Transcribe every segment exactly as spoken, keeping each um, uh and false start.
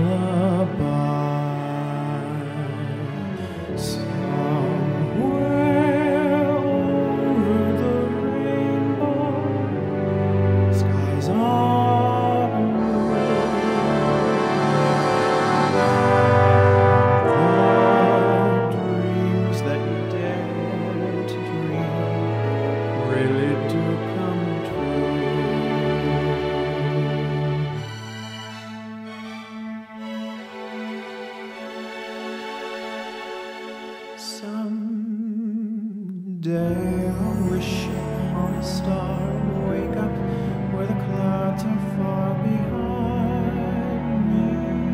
lullaby. Somewhere over the rainbow, skies are blue. The dreams that you dare to dream really do come true. Someday I'll wish upon a star and wake up where the clouds are far behind me,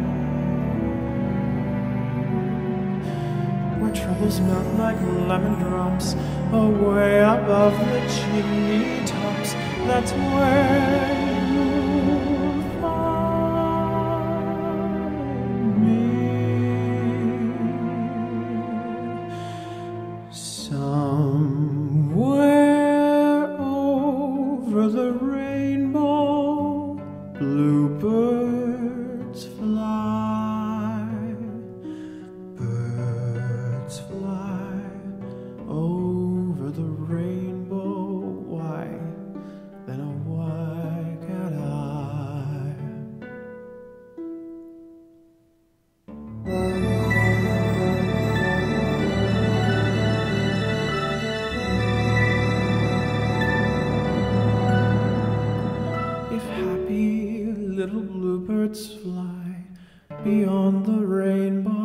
where troubles melt like lemon drops away above the chimney tops. That's where you'll find me. Somewhere over the rainbow, bluebirds fly, birds fly over the rainbow. Why, then oh, why can't I? If happy little bluebirds fly beyond the rainbow,